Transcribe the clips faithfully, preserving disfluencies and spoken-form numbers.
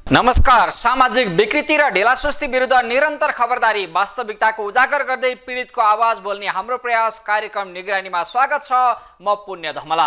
नमस्कार। सामाजिक विकृति र ढिलासुस्ती विरुद्ध निरन्तर खबरदारी, वास्तविकताको उजागर गर्दै पीडितको आवाज बोल्ने हाम्रो प्रयास कार्यक्रम निगरानीमा स्वागत छ। म पुण्य धमला।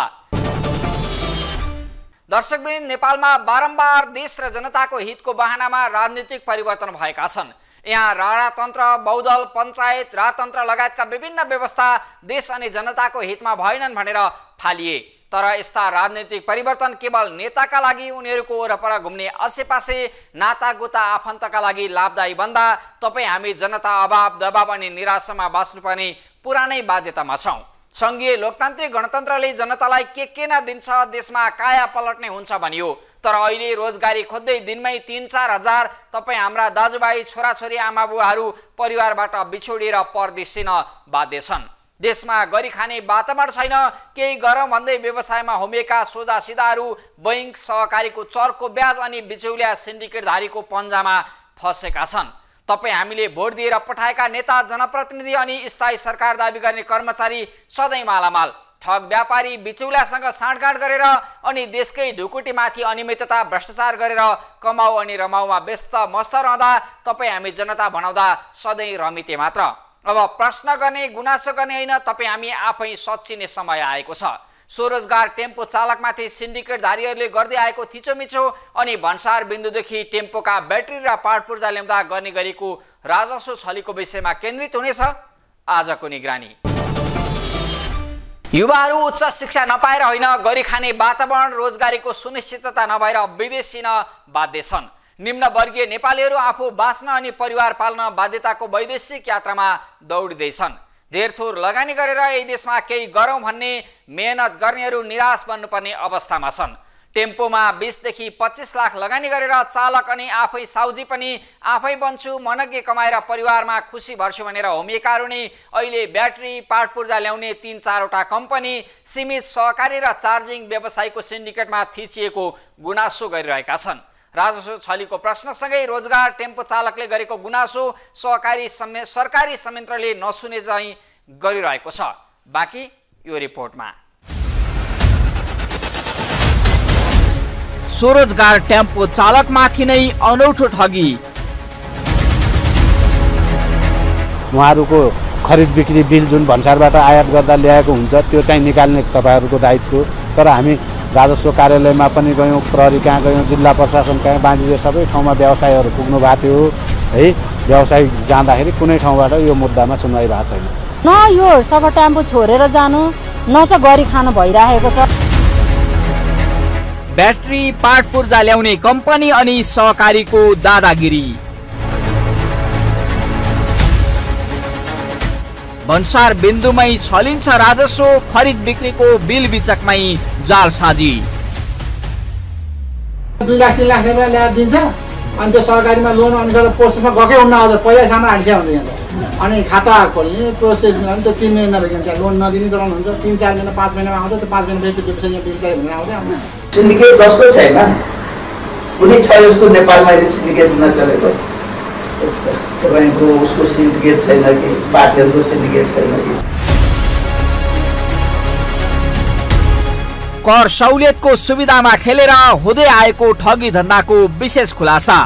दर्शकवृन्द, नेपालमा बारम्बार देश र जनताको हितको बहानामा राजनीतिक परिवर्तन भएका छन्। यहाँ राणातन्त्र, बहुदल, पञ्चायत, राजतन्त्र लगायतका विभिन्न व्यवस्था देश अनि जनताको हितमा भएनन् भनेर फालिए। तर यस्ता राजनीतिक परिवर्तन केवल नेताका लागि, उनीहरूको वरपर घुम्ने आसेपासे नातागोता आफन्तका लागि लाभदायी बन्दा तपाईँ हामी जनता अभाव, दबाव अनि निराशामा बाँच्नुपर्ने पुरानै बाध्यतामा छौँ। सङ्घीय लोकतान्त्रिक गणतन्त्रले जनतालाई के के न दिन्छ, देशमा काया पलट्ने हुन्छ भनियो। तर अहिले रोजगारी खोज्दै दिनमै तीन चार हजार तपाईँ हाम्रा दाजुभाइ, छोराछोरी, आमाबुवाहरू परिवारबाट बिछोडिएर परदेशिन बाध्य छन्। देशमा गरी खाने वातावरण छैन। केही गरौँ भन्दै व्यवसायमा होमिएका सोझा सिधाहरू बैङ्क, सहकारीको चर्को ब्याज अनि बिचौलिया सिन्डिकेटधारीको पन्जामा फँसेका छन्। तपाईँ हामीले भोट दिएर पठाएका नेता, जनप्रतिनिधि अनि स्थायी सरकार दाबी गर्ने कर्मचारी सधैँ मालामाल। ठग व्यापारी बिचौलियासँग साँठगाँठ गरेर अनि देशकै ढुकुटीमाथि अनियमितता, भ्रष्टाचार गरेर कमाउ अनि रमाउमा व्यस्त मस्त रहँदा तपाईँ हामी जनता भनाउँदा सधैँ रमिते मात्र। अब प्रश्न गर्ने, गुनासो गर्ने होइन, तपाईँ हामी आफै सच्चिने समय आएको छ। स्वरोजगार टेम्पो चालकमाथि सिन्डिकेटधारीहरूले गर्दै आएको थिचोमिचो अनि भन्सार बिन्दुदेखि टेम्पोका ब्याट्री र पार्ट पूर्जा ल्याउँदा गर्ने गरेको राजस्व छलीको विषयमा केन्द्रित हुनेछ आजको निगरानी। युवाहरू उच्च शिक्षा नपाएर होइन, गरी खाने वातावरण, रोजगारीको सुनिश्चितता नभएर विदेशिन बाध्य छन्। निम्नवर्गीय नेपालीहरू आफू बाँच्न अनि परिवार पाल्न बाध्यताको वैदेशिक यात्रामा दौडिँदैछन्। धेरथोर लगानी गरेर यही देशमा केही गरौँ भन्ने मेहनत गर्नेहरू निराश बन्नुपर्ने अवस्थामा छन्। टेम्पोमा बिसदेखि पच्चिस लाख लगानी गरेर चालक अनि आफै साउजी पनि आफै बन्छु, मनग्गे कमाएर परिवारमा खुसी भर्छु भनेर होमिएकाहरू नै अहिले ब्याट्री, पार्ट पूर्जा ल्याउने तीन चारवटा कम्पनी, सीमित सहकारी र चार्जिङ व्यवसायको सिन्डिकेटमा थिचिएको गुनासो गरिरहेका छन्। राजस्व छलीको प्रश्नसँगै रोजगार टेम्पो चालकले गरेको गुनासो सहकारी समे सरकारी संयन्त्रले नसुने चाहिँ गरिरहेको छ। बाँकी यो रिपोर्टमा। स्वरोजगार टेम्पो चालकमाथि नै अनौठो ठगी। उहाँहरूको खरिद बिक्री बिल जुन भन्सारबाट आयात गर्दा ल्याएको हुन्छ त्यो चाहिँ निकाल्ने तपाईँहरूको दायित्व। तर हामी राजस्व कार्यालयमा पनि गयौँ, प्रहरी कहाँ गयौँ, जिल्ला प्रशासन कहाँ, बाँझिए सबै ठाउँमा व्यवसायहरू पुग्नु भएको थियो है। व्यवसाय जाँदाखेरि कुनै ठाउँबाट यो मुद्दामा सुनवाई भएको छैन। न यो सब टेम्पो छोडेर जानु, न चाहिँ गरी खानु भइरहेको छ। ब्याट्री, पार्ट पूर्जा ल्याउने कम्पनी अनि सहकारीको दादागिरी। भन्सार बिन्दुमै छलिन्छ राजस्व, खरिद बिक्रीको बिल बिचकमै जालसाजी। दुई लाख तीन लाख रुपियाँ ल्याएर दिन्छ अनि त्यो सहकारीमा लोन अनि गर्दा प्रोसेसमा गएकै हुन्न। अझ पहिला सामान हालिसकेको हुन्छ यहाँ त। अनि खाता खोल्ने प्रोसेस मिलाउने त्यो तिन महिना नभइकन त्यहाँ लोन नदिने चलन हुन्छ। तिन चार महिना पाँच महिनामा आउँछ, त्यो पाँच महिनापछि त्यो व्यवसाय यहाँ बिल भनेर आउँदैन। सिन्डिकेट जसको छैन, कुनै छ जस्तो नेपालमा सिन्डिकेट नचलेको, तपाईँको उसको सिन्डिकेट छैन कि पार्टीहरूको सिन्डिकेट छैन कि। कर सहुलियतको सुविधामा खेलेर हुँदै आएको ठगी धन्दाको विशेष खुलासा।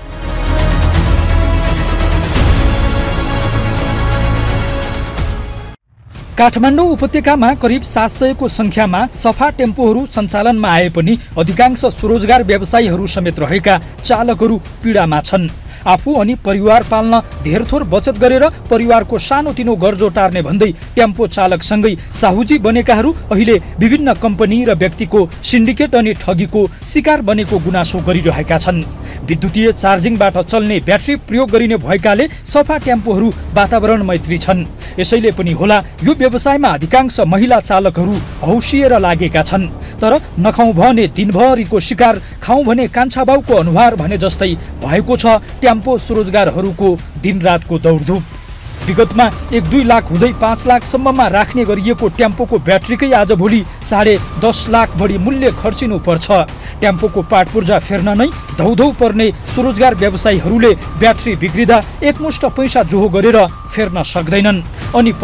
काठमाडौँ उपत्यकामा करिब सात सयको संख्यामा सफा टेम्पोहरू सञ्चालनमा आए पनि अधिकांश स्वरोजगार व्यवसायीहरू समेत रहेका चालकहरू पीडामा छन्। आफू अनि परिवार पाल्न धेरथोर बचत गरेर परिवारको सानोतिनो गर्जो टार्ने भन्दै टेम्पो चालकसँगै साहुजी बनेकाहरू अहिले विभिन्न कम्पनी र व्यक्तिको सिन्डिकेट अनि ठगीको शिकार बनेको गुनासो गरिरहेका छन्। विद्युतीय चार्जिङबाट चल्ने ब्याट्री प्रयोग गरिने भएकाले सफा टेम्पोहरू वातावरण मैत्री छन्। यसैले पनि होला यो व्यवसायमा अधिकांश महिला चालकहरू हौसिएर लागेका छन्। तर नखाउँ भने दिनभरिको शिकार, खाउँ भने कान्छा बाउको अनुहार भने जस्तै भएको छ टेम्पो स्वरोजगारहरूको दिनरातको दौडधुप। विगतमा एक दुई लाख हुँदै पाँच लाखसम्ममा राख्ने गरिएको टेम्पोको ब्याट्रीकै आजभोलि साढे दस लाख बढी मूल्य खर्चिनु पर्छ। टेम्पोको पार्ट पूर्जा फेर्न नै धौधौ पर्ने स्वरोजगार व्यवसायीहरूले ब्याट्री बिग्रिँदा एकमुष्ट पैसा जोहो गरेर फेर्न सक्दैनन् अनि पर्छन्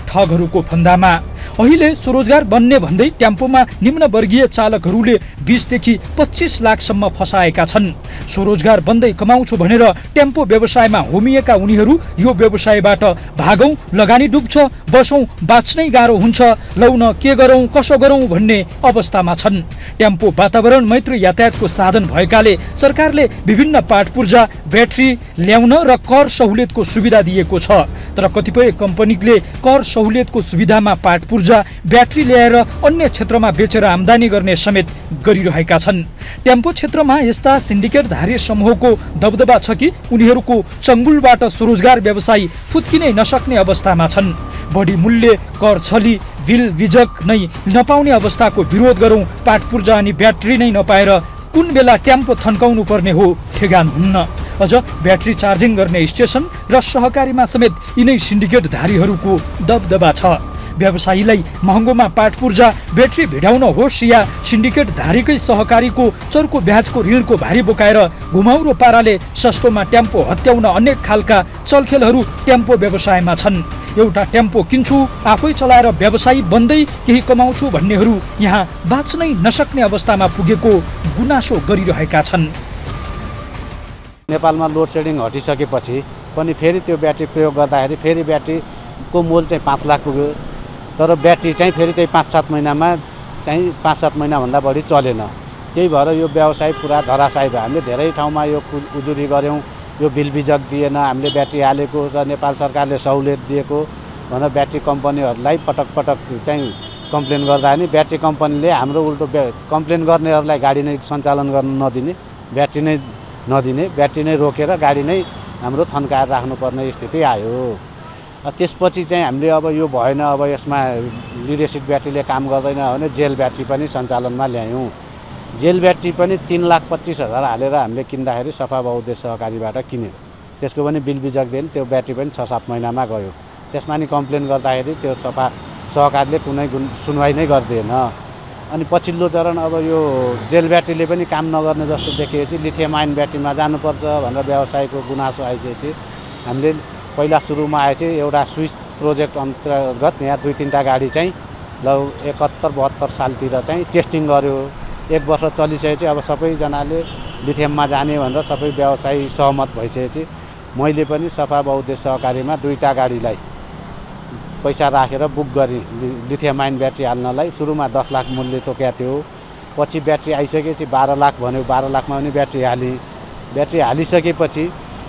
ठगहरूको फन्दामा। अहिले स्वरोजगार बन्ने भन्दै टेम्पोमा निम्न वर्गीय चालकहरूले बीसदेखि पच्चिस लाखसम्म फसाएका छन्। स्वरोजगार बन्दै कमाउँछु भनेर टेम्पो व्यवसायमा होमिएका उनीहरू यो व्यवसायबाट भागौँ, लगानी डुब्छ, बसौँ, बाँच्नै गाह्रो हुन्छ, लौन के गरौँ कसो गरौँ भन्ने अवस्थामा छन्। टेम्पो वातावरण मैत्री यातायातको साधन भएकाले सरकारले विभिन्न पाटपुर्जा, ब्याट्री ल्याउन र कर सहुलियतको सुविधा दिएको छ। तर कतिपय कम्पनीले कर सहुलियतको सुविधामा पाटपुर्जा, ब्याट्री ल्याएर अन्य क्षेत्रमा बेचेर आम्दानी गर्ने समेत गरिरहेका छन्। टेम्पो क्षेत्रमा यस्ता सिन्डिकेटधारी समूहको दबदबा छ कि उनीहरूको चङ्गुलबाट स्वरोजगार व्यवसायी फुत्किनै नसक्ने अवस्थामा छन्। बढी मूल्य, कर छली, बिल बिजक नै नपाउने अवस्थाको विरोध गरौँ, पाटपुर्जा अनि ब्याट्री नै नपाएर कुन बेला टेम्पो थन्काउनु पर्ने हो ठेगान हुन्न। अझ ब्याट्री चार्जिङ गर्ने स्टेसन र सहकारीमा समेत यिनै सिन्डिकेटधारीहरूको दबदबा छ। व्यवसायीलाई महँगोमा पाटपुर्जा, ब्याट्री भिडाउन होस् या सिन्डिकेटधारीकै सहकारीको चर्को ब्याजको ऋणको भारी बोकाएर घुमाउरो पाराले सस्तोमा टेम्पो हत्याउन अनेक खालका चलखेलहरू टेम्पो व्यवसायमा छन्। एउटा टेम्पो किन्छु, आफै चलाएर व्यवसायी बन्दै केही कमाउँछु भन्नेहरू यहाँ बाँच्नै नसक्ने अवस्थामा पुगेको गुनासो गरिरहेका छन्। नेपालमा लोड सेडिङ हटिसकेपछि पनि फेरि त्यो ब्याट्री प्रयोग गर्दाखेरि फेरि ब्याट्रीको मोल चाहिँ पाँच लाख पुग्यो। तर ब्याट्री चाहिँ फेरि त्यही पाँच सात महिनामा चाहिँ पाँच सात महिनाभन्दा बढी चलेन। त्यही भएर यो व्यवसाय पुरा धराशायी भयो। हामीले धेरै ठाउँमा यो उजुरी गऱ्यौँ, यो बिल बिजक दिएन, हामीले ब्याट्री हालेको र नेपाल सरकारले सहुलियत दिएको भनेर ब्याट्री कम्पनीहरूलाई पटक पटक चाहिँ कम्प्लेन गर्दा नि ब्याट्री कम्पनीले हाम्रो उल्टो कम्प्लेन गर्नेहरूलाई गाडी नै सञ्चालन गर्न नदिने, ब्याट्री नै नदिने, ब्याट्री नै रोकेर गाडी नै हाम्रो थन्काएर राख्नुपर्ने स्थिति आयो। त्यसपछि चाहिँ हामीले अब यो भएन, अब यसमा लिड-एसिड ब्याट्रीले काम गर्दैन भने जेल ब्याट्री पनि सञ्चालनमा ल्यायौँ। जेल ब्याट्री पनि तीन लाख पच्चिस हजार हालेर हामीले किन्दाखेरि सफा बहुउद्देश्य सहकारीबाट किन्यो। त्यसको पनि बिल बिजक दिएन, त्यो ब्याट्री पनि छ सात महिनामा गयो। त्यसमा नि कम्प्लेन गर्दाखेरि त्यो सफा सहकारीले कुनै सुनवाई नै गर्दैन। अनि पछिल्लो चरण अब यो जेल ब्याट्रीले पनि काम नगर्ने जस्तो देखिएपछि लिथियम आयन ब्याट्रीमा जानुपर्छ भनेर व्यवसायको गुनासो आइसकेपछि हामीले पहिला सुरुमा आएपछि एउटा स्विच प्रोजेक्ट अन्तर्गत यहाँ दुई तिनवटा गाडी चाहिँ ल एकहत्तर बहत्तर सालतिर चाहिँ टेस्टिङ गऱ्यो। एक वर्ष चलिसकेपछि अब सबैजनाले लिथियममा जाने भनेर सबै व्यवसायी सहमत भइसकेपछि मैले पनि सफा बहुउद्देश्य सहकारीमा दुईवटा गाडीलाई पैसा राखेर बुक गरेँ लिथियम आयन ब्याट्री हाल्नलाई। सुरुमा दस लाख मूल्य तोकेको थियो, पछि ब्याट्री आइसकेपछि बाह्र लाख भन्यो, बाह्र लाखमा पनि ब्याट्री हालेँ। ब्याट्री हालिसकेपछि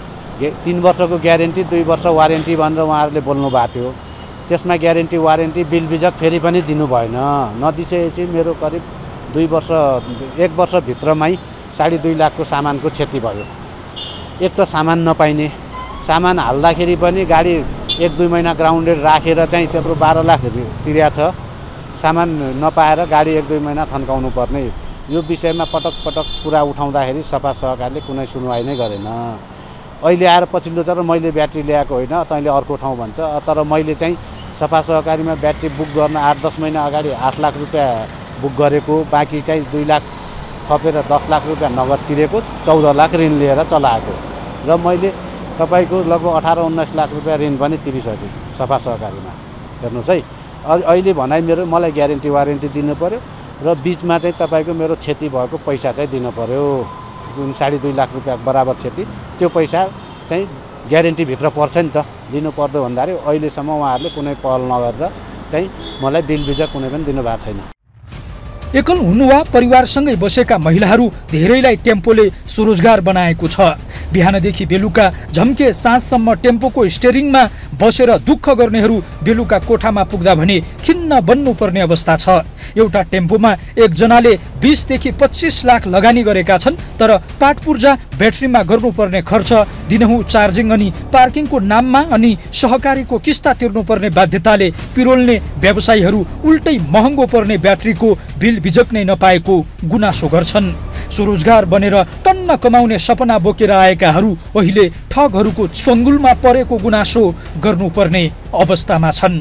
तीन वर्षको ग्यारेन्टी, दुई वर्ष वारेन्टी भनेर उहाँहरूले बोल्नु भएको थियो। त्यसमा ग्यारेन्टी वारेन्टी बिल बिजक फेरि पनि दिनु भएन। नदिइसकेपछि मेरो करिब दुई वर्ष एक वर्षभित्रमै साढे दुई लाखको सामानको क्षति भयो। एक त सामान नपाइने, सामान हाल्दाखेरि पनि गाडी एक दुई महिना ग्राउन्डेड राखेर चाहिँ त्यत्रो बाह्र लाख तिर्या छ, सामान नपाएर गाडी एक दुई महिना थन्काउनु पर्ने। यो विषयमा पटक पटक कुरा उठाउँदाखेरि सफा सहकारीले कुनै सुनवाई नै गरेन। अहिले आएर पछिल्लो चरण मैले ब्याट्री ल्याएको होइन, तैँले अर्को ठाउँ भन्छ। तर मैले चाहिँ सफा सहकारीमा ब्याट्री बुक गर्न आठ दस महिना अगाडि आठ लाख रुपियाँ बुक गरेको, बाँकी चाहिँ दुई लाख थपेर दस लाख रुपियाँ नगद तिरेको, चौध लाख ऋण लिएर चलाएको र मैले तपाईँको लगभग अठार उन्नाइस लाख रुपियाँ ऋण पनि तिरिसकेँ सफा सहकारीमा। हेर्नुहोस् है, अहिले भनाइ मेरो मलाई ग्यारेन्टी वारेन्टी दिनु पऱ्यो र बिचमा चाहिँ तपाईँको मेरो क्षति भएको पैसा चाहिँ दिनु पऱ्यो, जुन साढे दुई लाख रुपियाँ बराबर क्षति, त्यो पैसा चाहिँ ग्यारेन्टीभित्र पर्छ नि त, दिनु पर्दो भन्दाखेरि अहिलेसम्म उहाँहरूले कुनै पहल नगरेर चाहिँ मलाई बिल बिजक कुनै पनि दिनुभएको छैन। एकल हुनु वा परिवारसँगै बसेका महिलाहरू धेरैलाई टेम्पोले स्वरोजगार बनाएको छ। बिहानदेखि बेलुका झम्के साँझसम्म टेम्पोको स्टेरिङमा बसेर दुःख गर्नेहरू बेलुका कोठामा पुग्दा भने खिन्न बन्नुपर्ने अवस्था छ। एउटा टेम्पोमा एकजनाले बीसदेखि पच्चिस लाख लगानी गरेका छन्, तर पाटपुर्जा, ब्याट्रीमा गर्नुपर्ने खर्च, दिनहुँ चार्जिङ अनि पार्किङको नाममा अनि सहकारीको किस्ता तिर्नुपर्ने बाध्यताले पिरोल्ने व्यवसायीहरू उल्टै महँगो पर्ने ब्याट्रीको बिल बिजक नै नपाएको गुनासो गर्छन्। स्वरोजगार बनेर टन्न कमाउने सपना बोकेर आएकाहरू अहिले ठगहरूको चङ्गुलमा परेको गुनासो गर्नुपर्ने अवस्थामा छन्।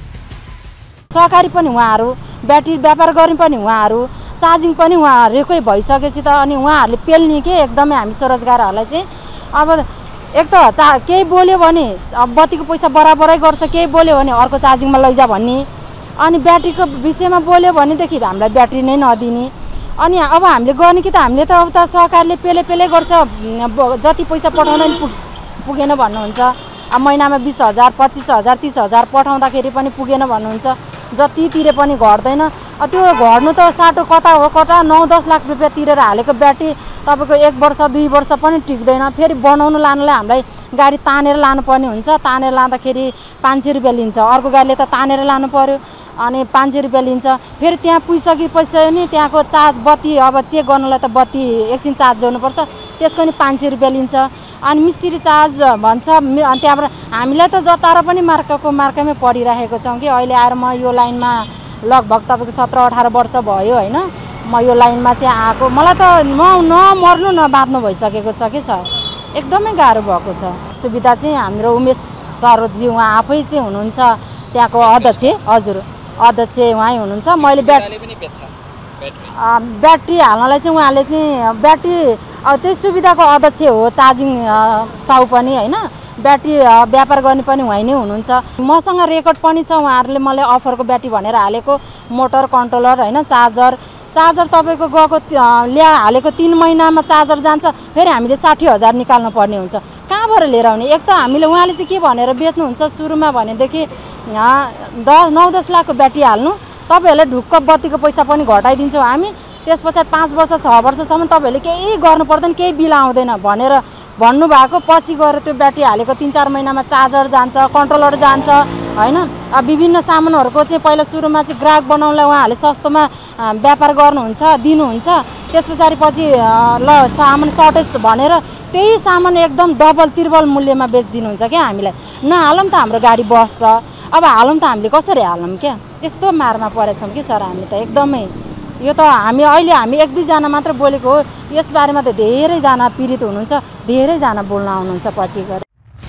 सहकारी पनि उहाँहरू, ब्याट्री व्यापार गर्ने पनि उहाँहरू, चार्जिङ पनि उहाँहरूकै भइसकेपछि त अनि उहाँहरूले पेल्ने के एकदमै हामी स्वरोजगारहरूलाई चाहिँ अब एक त चा केही बोल्यो भने अब बत्तीको पैसा बराबरै गर्छ, केही बोल्यो भने अर्को चार्जिङमा लैजा भन्ने, अनि ब्याट्रीको विषयमा बोल्यो भनेदेखि हामीलाई ब्याट्री नै नदिने। अनि अब हामीले गर्ने कि त हामीले त अब त सरकारले पेले पेले गर्छ, जति पैसा पठाउँदा नि पुग पुगेन भन्नुहुन्छ। अब महिनामा बिस हजार पच्चिस हजार तिस हजार पठाउँदाखेरि पनि पुगेन भन्नुहुन्छ, जति तिरे पनि घट्दैन। त्यो घट्नु त साटो कता हो कता नौ दस लाख रुपियाँ तिरेर हालेको ब्याट्री तपाईँको एक वर्ष दुई वर्ष पनि टिक्दैन। फेरि बनाउनु लानुलाई हामीलाई गाडी तानेर लानुपर्ने हुन्छ, तानेर लाँदाखेरि पाँच सय रुपियाँ लिन्छ, अर्को गाडीले त तानेर लानु पऱ्यो अनि पाँच सय रुपियाँ लिन्छ। फेरि त्यहाँ पुगिसकेपछि नि त्यहाँको चार्ज बत्ती अब चेक गर्नुलाई त बत्ती एकछिन चार्ज जोड्नुपर्छ, त्यसको नि पाँच सय रुपियाँ लिन्छ। अनि मिस्त्री चार्ज भन्छ, त्यहाँबाट हामीलाई त जताएर पनि मार्काको मार्कामै परिराखेको छौँ कि अहिले आएर म यो लाइनमा लगभग तपाईँको सत्र अठार वर्ष भयो होइन, म यो लाइनमा चाहिँ आएको, मलाई त न नमर्नु न बाँच्नु भइसकेको छ कि सर, एकदमै गाह्रो भएको छ। सुविधा चाहिँ हाम्रो उमेश सरजी उहाँ आफै चाहिँ हुनुहुन्छ त्यहाँको अध्यक्ष, हजुर अध्यक्ष उहाँ हुनुहुन्छ। मैले ब्याट ब्याट्री हाल्नलाई चाहिँ उहाँले चाहिँ ब्याट्री त्यही सुविधाको अध्यक्ष हो, चार्जिङ साउ पनि होइन, ब्याट्री व्यापार गर्ने पनि उहाँ नै हुनुहुन्छ। मसँग रेकर्ड पनि छ, उहाँहरूले मलाई अफरको ब्याट्री भनेर हालेको, मोटर कन्ट्रोलर होइन, चार्जर चार्जर तपाईँको गएको ल्या हालेको तिन महिनामा चार्जर जान्छ, फेरि हामीले साठी हजार निकाल्नु पर्ने हुन्छ। कहाँबाट लिएर आउने? एक त हामीले उहाँले चाहिँ के भनेर बेच्नुहुन्छ सुरुमा भनेदेखि दस नौ दस लाखको ब्याट्री हाल्नु, तपाईँहरूलाई ढुक्क बत्तीको पैसा पनि घटाइदिन्छौँ हामी, त्यस पछाडि पाँच वर्ष छ वर्षसम्म तपाईँहरूले केही गर्नु पर्दैन, केही बिल आउँदैन भनेर भन्नुभएको। पछि गएर त्यो ब्याट्री हालेको तिन चार महिनामा चार्जर जान्छ, कन्ट्रोलर जान्छ होइन। अब विभिन्न सामानहरूको चाहिँ पहिला सुरुमा चाहिँ ग्राहक बनाउनलाई उहाँहरूले सस्तोमा व्यापार गर्नुहुन्छ दिनुहुन्छ, त्यस पछाडि पछि ल सामान सर्टेज भनेर त्यही सामान एकदम डबल त्रिबल मूल्यमा बेचिदिनुहुन्छ क्या हामीलाई। नहालौँ त हाम्रो गाडी बस्छ, अब हालौँ त हामीले कसरी हालौँ क्या, त्यस्तो मारमा परेछौँ कि सर हामी त एकदमै। यो त हामी अहिले हामी एक दुईजना मात्र बोलेको हो, यसबारेमा त धेरैजना पीडित हुनुहुन्छ, धेरैजना बोल्न आउनुहुन्छ पछि गएर।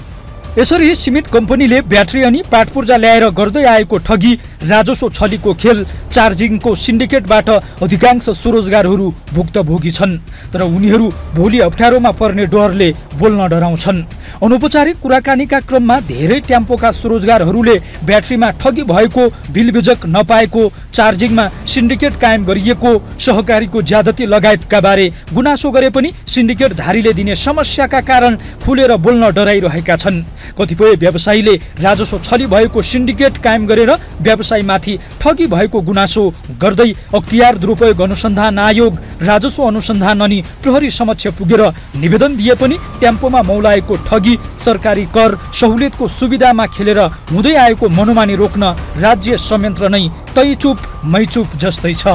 यसरी सीमित कम्पनीले ब्याट्री अनि पाटपुर्जा ल्याएर गर्दै आएको ठगी, राजस्व छलीको खेल, चार्जिङको सिन्डिकेटबाट अधिकांश स्वरोजगारहरू भुक्तभोगी छन्। तर उनीहरू भोलि अप्ठ्यारोमा पर्ने डरले बोल्न डराउँछन्। अनौपचारिक कुराकानीका क्रममा धेरै ट्याम्पोका स्वरोजगारहरूले ब्याट्रीमा ठगी भएको, बिल बिजक नपाएको, चार्जिङमा सिन्डिकेट कायम गरिएको, सहकारीको ज्यादती लगायतका बारे गुनासो गरे पनि सिन्डिकेटधारीले दिने समस्याका कारण खुलेर बोल्न डराइरहेका छन्। कतिपय व्यवसायीले राजस्व छली भएको सिन्डिकेट कायम गरेर व्यवसायीमाथि ठगी भएको गुनासो गर्दै अख्तियार दुरुपयोग अनुसन्धान आयोग, राजस्व अनुसन्धान अनि प्रहरी समक्ष पुगेर निवेदन दिए पनि टेम्पोमा मौलाएको ठगी, सरकारी कर सहुलियतको सुविधामा खेलेर हुँदै आएको मनोमानी रोक्न राज्य संयन्त्र नै तै चुप मै चुप जस्तै छ।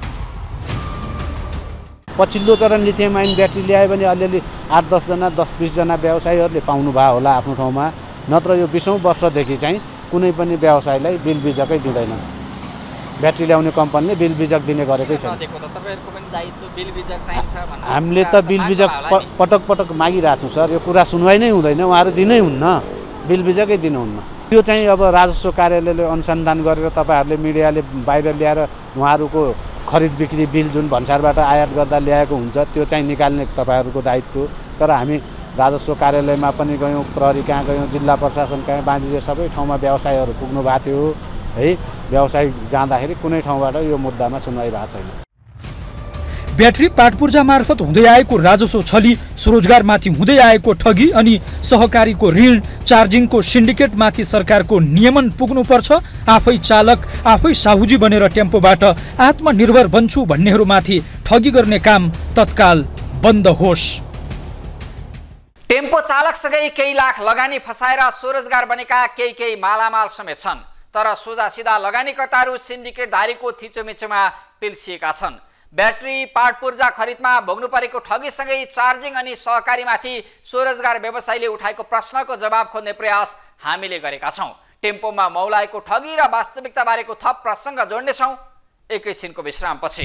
पछिल्लो चरण लिथियम आयन ब्याट्री ल्यायो भने अलिअलि आठ दसजना दस बिसजना व्यवसायीहरूले पाउनु भयो होला आफ्नो ठाउँमा, नत्र यो बिसौँ वर्षदेखि चाहिँ कुनै पनि व्यवसायीलाई बिल बिजकै दिँदैन। ब्याट्री ल्याउने कम्पनीले बिल बिजक दिने गरेकै छैन। हामीले त बिल बिजक पटक पटक मागिरहेको छौँ सर, यो कुरा सुनवाई नै हुँदैन, उहाँहरू दिनै हुन्न, बिल बिजकै दिनुहुन्न। यो चाहिँ अब राजस्व कार्यालयले अनुसन्धान गरेर तपाईँहरूले मिडियाले बाहिर ल्याएर उहाँहरूको खरिद बिक्री बिल जुन भन्सारबाट आयात गर्दा ल्याएको हुन्छ त्यो चाहिँ निकाल्ने तपाईँहरूको दायित्व। तर हामी राजस्व कार्यालयमा पनि गयौँ, प्रहरी कहाँ गयौँ, जिल्ला प्रशासन कहाँ, बाँझिजे सबै ठाउँमा व्यवसायीहरू पुग्नु भएको थियो है। व्यवसायी जाँदाखेरि कुनै ठाउँबाट यो मुद्दामा सुनवाई भएको छैन। ब्याट्री पाटपुर्जा मार्फत हुँदै आएको राजस्व छली, स्वरोजगारमाथि हुँदै आएको ठगी अनि सहकारीको ऋण, चार्जिङको सिन्डिकेटमाथि सरकारको नियमन पुग्नुपर्छ। आफै चालक, आफै साहुजी बनेर टेम्पोबाट आत्मनिर्भर बन्छु भन्नेहरूमाथि ठगी गर्ने काम तत्काल बन्द होस्। टेम्पो चालकसँगै केही लाख लगानी फसाएर स्वरोजगार बनेका केही केही मालामाल समेत छन्। तर सोझा सिधा लगानीकर्ताहरू सिन्डिकेटधारीको थिचोमिचोमा पिल्सिएका छन्। ब्याट्री पाटपुर्जा खरिदमा भोग्नु परेको ठगीसँगै चार्जिङ अनि सहकारीमाथि स्वरोजगार व्यवसायीले उठाएको प्रश्नको जवाब खोज्ने प्रयास हामीले गरेका छौँ। टेम्पोमा मौलाएको ठगी र वास्तविकता बारेको थप प्रसङ्ग जोड्नेछौँ एकैछिनको विश्रामपछि।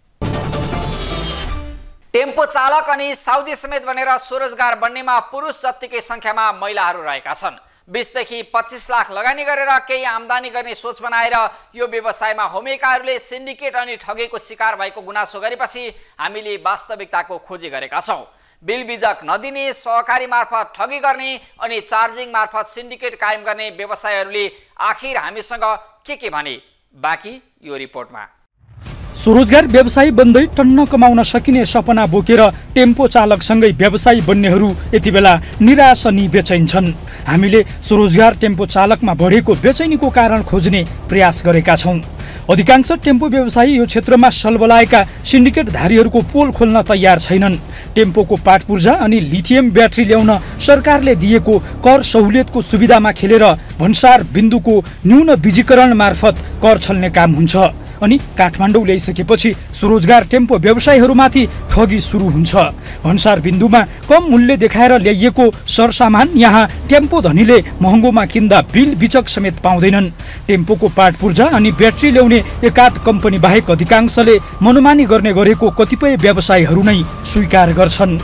टेम्पो चालक अनि साउदी समेत बनेर स्वरोजगार बन्नेमा पुरुष जत्तिकै सङ्ख्यामा महिलाहरू रहेका छन्। बीसदेखि पच्चिस लाख लगानी गरेर केही आम्दानी गर्ने सोच बनाएर यो व्यवसायमा होमेकाहरूले सिन्डिकेट अनि ठगीको शिकार भएको गुनासो गरेपछि हामीले वास्तविकताको खोजी गरेका छौँ। बिल बिजक नदिने, सहकारी मार्फत ठगी गर्ने अनि चार्जिङ मार्फत सिन्डिकेट कायम गर्ने व्यवसायीहरूले आखिर हामीसँग के के भने, बाँकी यो रिपोर्टमा। स्वरोजगार व्यवसाय बन्दै टन्न कमाउन सकिने सपना बोकेर टेम्पो चालकसँगै व्यवसायी बन्नेहरू यति बेला निराश अनि बेचैन छन्। हामीले स्वरोजगार टेम्पो चालकमा बढेको बेचैनीको कारण खोज्ने प्रयास गरेका छौँ। अधिकांश टेम्पो व्यवसायी यो क्षेत्रमा सलबलाएका सिन्डिकेटधारीहरूको पोल खोल्न तयार छैनन्। टेम्पोको पाटपुर्जा अनि लिथियम ब्याट्री ल्याउन सरकारले दिएको कर सहुलियतको सुविधामा खेलेर भन्सार बिन्दुको न्यून बीजीकरण मार्फत कर छल्ने काम हुन्छ अनि काठमाडौँ ल्याइसकेपछि स्वरोजगार टेम्पो व्यवसायीहरूमाथि ठगी सुरु हुन्छ। भन्सार बिन्दुमा कम मूल्य देखाएर ल्याइएको सरसामान यहाँ टेम्पो धनीले महँगोमा किन्दा बिल बिचक समेत पाउँदैनन्। टेम्पोको पाटपुर्जा अनि ब्याट्री ल्याउने एकाध कम्पनी बाहेक अधिकांशले मनोमानी गर्ने गरेको कतिपय व्यवसायीहरू नै स्वीकार गर्छन्।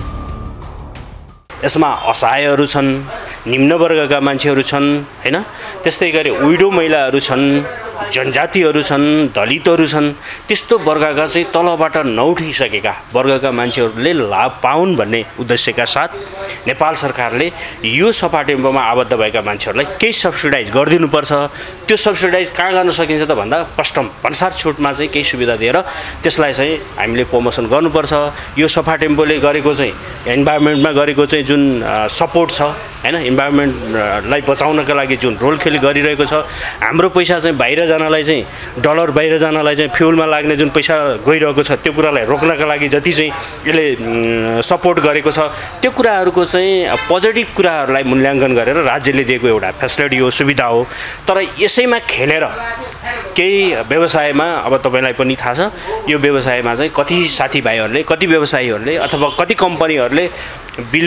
यसमा असहायहरू छन्, निम्न वर्गका मान्छेहरू छन्, हैन, त्यस्तै गरी विडो महिलाहरू छन्, जनजातिहरू छन्, दलितहरू छन्। त्यस्तो वर्गका चाहिँ तलबाट नउठिसकेका वर्गका मान्छेहरूले लाभ पाउन् भन्ने उद्देश्यका साथ नेपाल सरकारले यो सफा टेम्पोमा आबद्ध भएका मान्छेहरूलाई केही सब्सिडाइज गरिदिनुपर्छ। त्यो सब्सिडाइज कहाँ गर्न सकिन्छ त भन्दा कस्टम भन्सार छुटमा चाहिँ केही सुविधा दिएर त्यसलाई चाहिँ हामीले प्रमोसन गर्नुपर्छ। यो सफा टेम्पोले गरेको चाहिँ इन्भाइरोमेन्टमा गरेको चाहिँ जुन सपोर्ट छ, हैन, इन्भाइरोमेन्टलाई बचाउनका लागि जुन रोल खेल गरिरहेको छ, हाम्रो पैसा चाहिँ बाहिर जानलाई चाहिँ डलर बाहिर जानलाई चाहिँ फ्युलमा लाग्ने जुन पैसा गइरहेको छ त्यो कुरालाई रोक्नका लागि जति चाहिँ यसले सपोर्ट गरेको छ त्यो कुराहरूको चाहिँ पोजिटिभ कुराहरूलाई मूल्याङ्कन गरेर राज्यले दिएको एउटा फेसिलिटी हो, सुविधा हो। तर यसैमा खेलेर केही व्यवसायमा अब तपाईँलाई पनि थाहा छ, यो व्यवसायमा चाहिँ कति साथीभाइहरूले, कति व्यवसायीहरूले अथवा कति कम्पनीहरूले बिल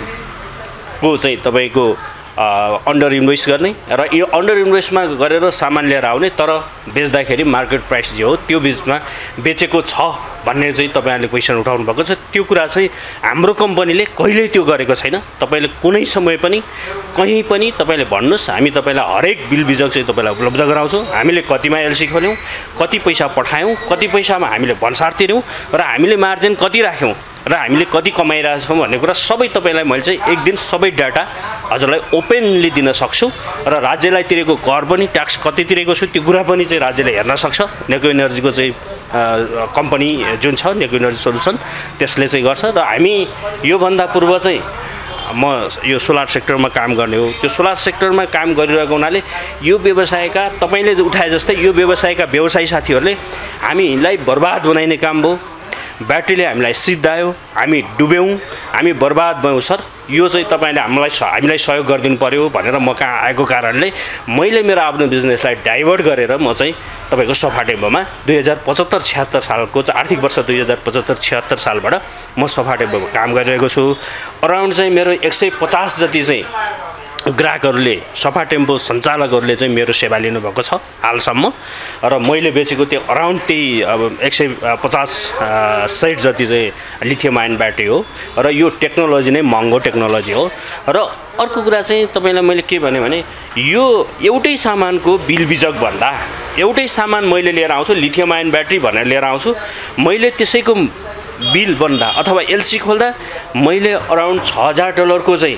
बिजकको चाहिँ तपाईँको अन्डर इन्भोइस गर्ने र यो अन्डर इन्भोइसमा गरेर सामान लिएर आउने, तर बेच्दाखेरि मार्केट प्राइस जे हो त्यो बिचमा बेचेको छ भन्ने चाहिँ तपाईँहरूले क्वेसन उठाउनु भएको छ। त्यो कुरा चाहिँ हाम्रो कम्पनीले कहिल्यै त्यो गरेको छैन। तपाईँले कुनै समय पनि कहीँ पनि तपाईँले भन्नुहोस्, हामी तपाईँलाई हरेक बिल बिजक चाहिँ तपाईँलाई उपलब्ध गराउँछौँ। हामीले कतिमा एलसी खोल्यौँ, कति पैसा पठायौँ, कति पैसामा हामीले भन्सार तिर्यौँ र हामीले मार्जिन कति राख्यौँ र हामीले कति कमाइरहेछौँ भन्ने कुरा सबै तपाईँलाई मैले चाहिँ एक दिन सबै डाटा हजुरलाई ओपनली दिन सक्छु र राज्यलाई तिरेको कर पनि, ट्याक्स कति तिरेको छु त्यो कुरा पनि चाहिँ राज्यले हेर्न सक्छ। नेको एनर्जीको चाहिँ कम्पनी जुन छ नेको एनर्जी सोल्युसन त्यसले चाहिँ गर्छ। र हामी योभन्दा पूर्व चाहिँ म यो सोलर सेक्टरमा काम गर्ने हो। त्यो सोलर सेक्टरमा काम गरिरहेको हुनाले यो व्यवसायका तपाईँले उठाए जस्तै यो व्यवसायका व्यवसायी साथीहरूले हामीलाई बर्बाद बनाइने काम भयो। ब्याट्रीले हामीलाई सिद्धायो, हामी डुब्यौँ, हामी बर्बाद भयौँ सर, यो चाहिँ तपाईँले हामीलाई हामीलाई सहयोग गरिदिनु पर्यो भनेर म कहाँ आएको कारणले मैले मेरो आफ्नो बिजनेसलाई डाइभर्ट गरेर म चाहिँ तपाईँको सफा टेम्पोमा दुई हजार पचहत्तर छ्यात्तर सालको चाहिँ आर्थिक वर्ष दुई हजार पचहत्तर छ्यात्तर सालबाट म सफा टेम्पोमा काम गरिरहेको छु। अराउन्ड चाहिँ मेरो एक सय पचास जति चाहिँ ग्राहकहरूले, सफा टेम्पो सञ्चालकहरूले चाहिँ मेरो सेवा लिनुभएको छ हालसम्म र मैले बेचेको त्यो अराउन्ड त्यही अब एक सय पचास सेट जति चाहिँ लिथियम आयन ब्याट्री हो र यो टेक्नोलोजी नै महँगो टेक्नोलोजी हो। र अर्को कुरा चाहिँ तपाईँलाई मैले के भने भने यो एउटै सामानको बिल बिजक भन्दा एउटै सामान मैले लिएर आउँछु, लिथियम आयन ब्याट्री भनेर लिएर आउँछु, मैले त्यसैको बिल बन्दा अथवा एलसी खोल्दा मैले अराउन्ड छ हजार डलरको चाहिँ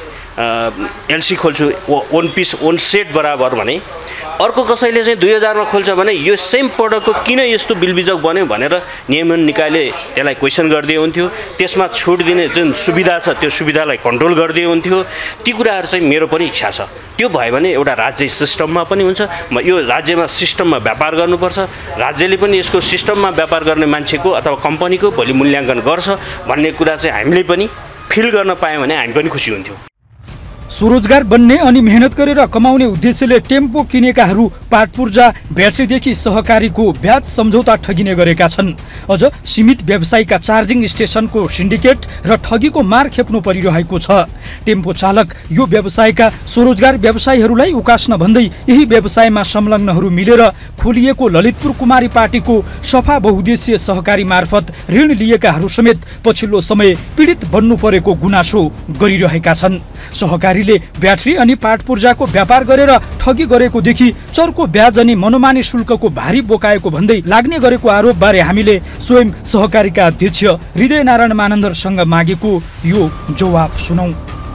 एलसी खोल्छु, वन पिस वन सेट बराबर भने अर्को कसैले चाहिँ दुई हजारमा खोल्छ भने यो सेम प्रडक्टको किन यस्तो बिल बिजक बन्यो भनेर नियमन निकायले त्यसलाई क्वेसन गरिदिए हुन्थ्यो। त्यसमा छुट दिने जुन सुविधा छ त्यो सुविधालाई कन्ट्रोल गरिदिए हुन्थ्यो। ती कुराहरू चाहिँ मेरो पनि इच्छा छ। त्यो भयो भने एउटा राज्य सिस्टममा पनि हुन्छ। म यो राज्यमा सिस्टममा व्यापार गर्नुपर्छ, राज्यले पनि यसको सिस्टममा व्यापार गर्ने मान्छेको अथवा कम्पनीको भोलि मूल्याङ्कन गर्छ भन्ने कुरा चाहिँ हामीले पनि फिल गर्न पायौँ भने हामी पनि खुसी हुन्थ्यौँ। स्वरोजगार बन्ने अनि मेहनत गरेर कमाउने उद्देश्यले टेम्पो किनेकाहरू पाटपुर्जा ब्याट्रीदेखि सहकारीको ब्याज सम्झौता ठगिने गरेका छन्। अझ सीमित व्यवसायिका चार्जिङ स्टेसनको सिन्डिकेट र ठगीको मार खेप्नु परिरहेको छ। टेम्पो चालक यो व्यवसायका स्वरोजगार व्यवसायीहरूलाई उकास्न भन्दै यही व्यवसायमा संलग्नहरू मिलेर खोलिएको ललितपुर कुमारी पार्टीको सफा बहुद्देश्य सहकारी मार्फत ऋण लिएकाहरू समेत पछिल्लो समय पीडित बन्नु परेको गुनासो गरिरहेका छन्। सहकारी व्यवसायीले ब्याट्री अनि पाटपूर्जाको व्यापार गरेर ठगी गरेको देखि चर्को ब्याज अनि मनोमानी शुल्कको भारी बोकाएको भन्दै लाग्ने गरेको आरोपबारे हामीले स्वयं सहकारीका अध्यक्ष हृदय नारायण मानन्दरसँग मागेको यो जवाफ सुनौ।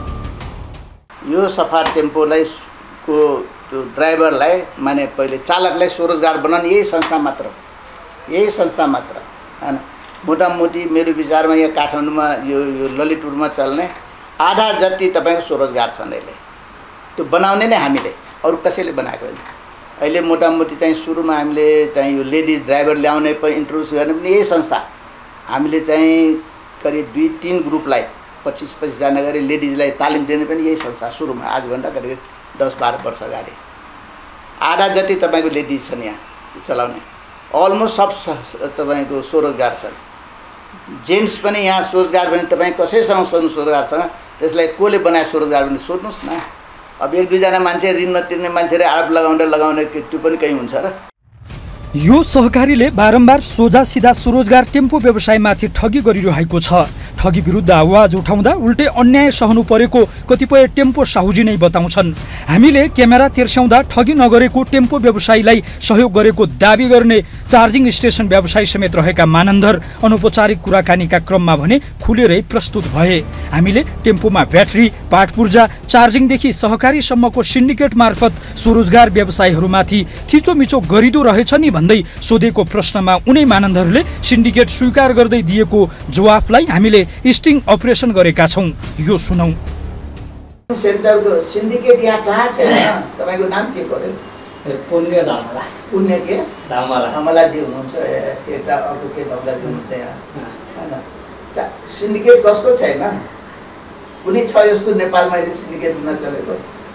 यो सफा टेम्पोलाई को त्यो ड्राइभरलाई माने पहिले चालकलाई स्वरोजगार बनाउने यही संस्था मात्र हो, यही संस्था मात्र हैन। मोटामोटी मेरो विचारमा यहाँ काठमाडौँमा यो यो ललितपुरमा चल्ने आधा जति तपाईँको स्वरोजगार छन् यसले, त्यो बनाउने नै हामीले, अरू कसैले बनाएको होइन। अहिले मोटामोटी चाहिँ सुरुमा हामीले चाहिँ यो लेडिज ड्राइभर ल्याउने पनि इन्ट्रोड्युस गर्ने पनि यही संस्था। हामीले चाहिँ करिब दुई तिन ग्रुपलाई पच्चिस पच्चिसजना गरी लेडिजलाई तालिम दिने पनि यही संस्था सुरुमा, आजभन्दा करिब दस बाह्र वर्ष अगाडि। आधा जति तपाईँको लेडिज छन् यहाँ चलाउने, अलमोस्ट सब तपाईँको स्वरोजगार छन्। जेन्ट्स पनि यहाँ स्वरोजगार भने तपाईँ कसैसँग सोध्नु स्वरोजगारसँग, त्यसलाई कसले बनाए स्वरोजगार भने सोध्नुहोस् न। अब एक दुईजना मान्छे ऋण नतिर्ने मान्छेले आरोप लगाउने लगाउने त्यो पनि कहीँ हुन्छ र। यो सहकारीले बारम्बार सोझा सिधा स्वरोजगार टेम्पो व्यवसायमाथि ठगी गरिरहेको छ। ठगी विरुद्ध आवाज उठाउँदा उल्टै अन्याय सहनु परेको कतिपय टेम्पो साहुजी नै बताउँछन्। हामीले क्यामेरा तेर्स्याउँदा ठगी नगरेको टेम्पो व्यवसायीलाई सहयोग गरेको दाबी गर्ने चार्जिङ स्टेसन व्यवसायी समेत रहेका मानन्दर अनौपचारिक कुराकानीका क्रममा भने खुलेरै प्रस्तुत भए। हामीले टेम्पोमा ब्याट्री, पाटपूर्जा, चार्जिङदेखि सहकारीसम्मको सिन्डिकेट मार्फत स्वरोजगार व्यवसायीहरूमाथि थिचोमिचो गरिदो रहेछ नि भन्दै सोधेको प्रश्नमा उनै मानन्दहरूले सिन्डिकेट स्वीकार गर्दै दिएको जवाफलाई हामीले स्टिङ अपरेसन गरेका छौँ। यो सुनौ। सेन्टरको सिन्डिकेट यहाँ कहाँ छ? तपाईँको नाम के पर्यो? पुण्य धामला। पुण्य के धामला धामलाजी हुनुहुन्छ, यता अर्को के धामलाजी हुनुहुन्छ यहाँ होइन। सिन्डिकेट कसको छैन? कुनै छ यस्तो नेपालमा अहिले सिन्डिकेट नचलेको?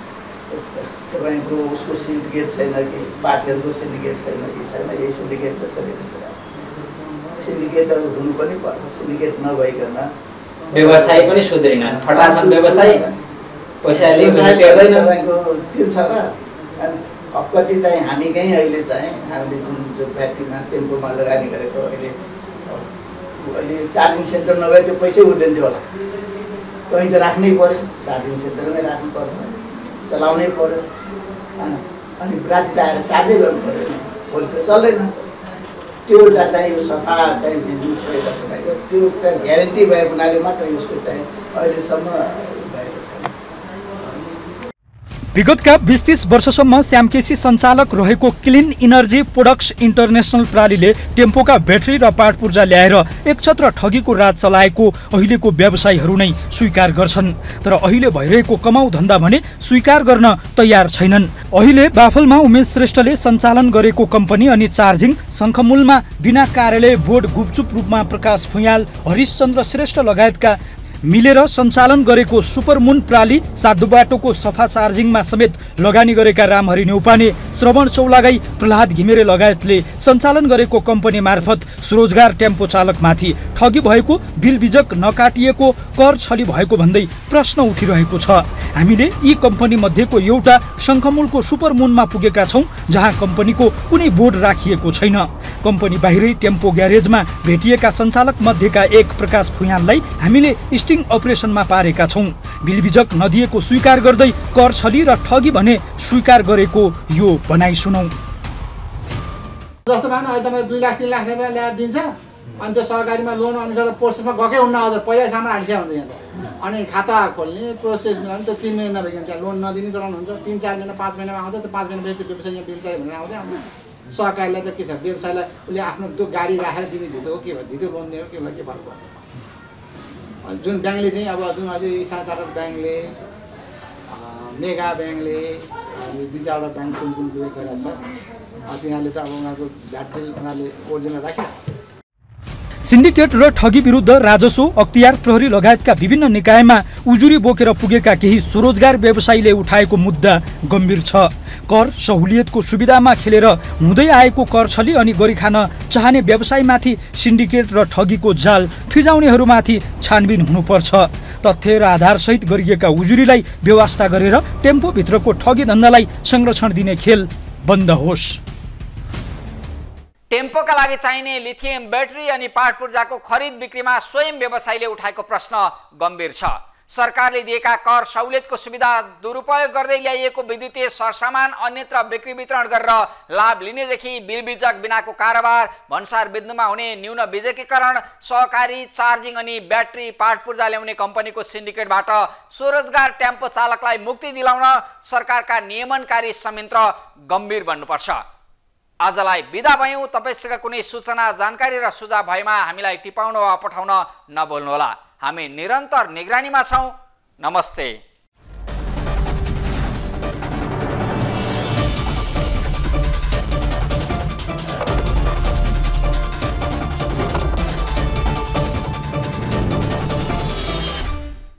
तपाईँको उसको सिन्डिकेट छैन कि पार्टीहरूको सिन्डिकेट छैन कि छैन? यही सिन्डिकेट त चलेको छ। सिन्डिकेटहरू हुनु पनि पर्छ, सिन्डिकेट नभइकन व्यवसाय पनि सुध्रिन, फटाछन् व्यवसाय, पैसाले तिर्दैन, तपाईँको तिर्छ र। अब कति चाहिँ हामी कहीँ अहिले चाहिँ हामीले जुन जो फ्याक्ट्रीमा टेम्पोमा लगानी गरेको अहिले अहिले चार्जिङ सेन्टर नभए त्यो पैसै उठ्दैन थियो होला। कहीँ त राख्नै पऱ्यो, चार्जिङ सेन्टरमै राख्नुपर्छ, चलाउनै पऱ्यो होइन। अनि राति त आएर चार्जै गर्नु पऱ्यो नि, भोलि त चल्दैन। त्यो एउटा चाहिँ यो सफा चाहिँ बिजनेस भएर तपाईँको त्यो त ग्यारेन्टी भएको हुनाले मात्र यसको चाहिँ अहिलेसम्म भएको छैन। विगतका बीस तीस वर्षसम्म श्यामकेसी सञ्चालक रहेको क्लिन इनर्जी प्रोडक्ट्स इन्टरनेसनल प्रणालीले टेम्पोका ब्याट्री र पाटपूर्जा ल्याएर एकछत्र ठगीको राज चलाएको अहिलेको व्यवसायीहरू नै स्वीकार गर्छन्। तर अहिले भइरहेको कमाउ धन्दा भने स्वीकार गर्न तयार छैनन्। अहिले बाफलमा उमेश श्रेष्ठले सञ्चालन गरेको कम्पनी अनि चार्जिङ शङ्खमूलमा बिना कार्यालय बोर्ड गुपचुप रूपमा प्रकाश भुयाल, हरिशचन्द्र श्रेष्ठ लगायतका मिलेर सञ्चालन गरेको सुपरमुन प्राली, साधु बाटोको सफा चार्जिङमा समेत लगानी गरेका रामहरि नेउपाने, श्रवण चौलागाई, प्रहलाद घिमिरे लगायतले सञ्चालन गरेको कम्पनी मार्फत स्वरोजगार टेम्पो चालकमाथि ठगी भएको, बिल बिजक नकाटिएको, कर छली भएको भन्दै प्रश्न उठिरहेको छ। हामीले यी कम्पनी मध्येको एउटा शङ्खमूलको सुपरमुनमा पुगेका छौँ, जहाँ कम्पनीको कुनै बोर्ड राखिएको छैन। कम्पनी बाहिरै टेम्पो ग्यारेजमा भेटिएका सञ्चालक मध्येका एक प्रकाश भुयाललाई हामीले स्टिङ अपरेसनमा पारेका छौँ। बिलबिजक नदिएको स्वीकार गर्दै कर छली र ठगी भने स्वीकार गरेको यो भनाइ सुनौ। जस्तो भएन अहिले तपाईँ दुई लाख तिन लाख रुपियाँ ल्याएर दिन्छ, अनि त्यो सहकारीमा लोन अनि गर्दा प्रोसेसमा गएकै हुन्न, अझ पहिला सामान हालिसकेको हुन्छ यहाँ त। अनि खाता खोल्ने प्रोसेस मिलाउने त्यो तिन महिना नभइकन त्यहाँ लोन नदिने चलाउनु हुन्छ। तिन चार महिना पाँच महिनामा आउँछ, त्यो पाँच महिनापछि त्यो व्यवसाय यहाँ बिल चाहियो भनेर आउँछ। सहकारीलाई त के छ, व्यवसायलाई उसले आफ्नो त्यो गाडी राखेर दिने धितो हो के भयो, धितो लोन दियो के भयो, के फरक पर्छ। जुन ब्याङ्कले चाहिँ अब जुन अहिले इसा चार्टर्ड ब्याङ्कले, मेगा ब्याङ्कले, दुई चारवटा ब्याङ्क कुन कुन कुरो गरेको छ, तिनीहरूले त अब उनीहरूको भ्याट बिल उनीहरूले ओरिजिनल राख्यो। सिन्डिकेट र ठगी विरुद्ध राजस्व, अख्तियार प्रहरी लगायतका विभिन्न निकायमा उजुरी बोकेर पुगेका केही स्वरोजगार व्यवसायीले उठाएको मुद्दा गम्भीर छ। कर सहुलियतको सुविधामा खेलेर हुँदै आएको कर छली अनि गरी खान चाहने व्यवसायीमाथि सिन्डिकेट र ठगीको जाल फिजाउनेहरूमाथि छानबिन हुनुपर्छ। तथ्य र आधारसहित गरिएका उजुरीलाई व्यवस्था गरेर टेम्पोभित्रको ठगी धन्दालाई संरक्षण दिने खेल बन्द होस्। टेम्पोका लागि चाहिने लिथियम ब्याट्री अनि पाटपूर्जाको खरिद बिक्रीमा स्वयं व्यवसायीले उठाएको प्रश्न गम्भीर छ। सरकारले दिएका कर सहुलियतको सुविधा दुरुपयोग गर्दै ल्याइएको विद्युतीय सरसामान अन्यत्र बिक्री वितरण गरेर लाभ लिनेदेखि बिल बिजक बिनाको कारोबार, भन्सार बिन्दुमा हुने न्यून बिजकीकरण, सहकारी चार्जिङ अनि ब्याट्री पार्ट पूर्जा ल्याउने कम्पनीको सिन्डिकेटबाट स्वरोजगार टेम्पो चालकलाई मुक्ति दिलाउन सरकारका नियमनकारी संयन्त्र गम्भीर बन्नुपर्छ। आजलाई बिदा भयौँ। तपाईसँग कुनै सूचना जानकारी र सुझाव भएमा हामीलाई टिपाउन वा पठाउन नभुल्नुहोला। हामी निरन्तर निगरानीमा छौँ। नमस्ते।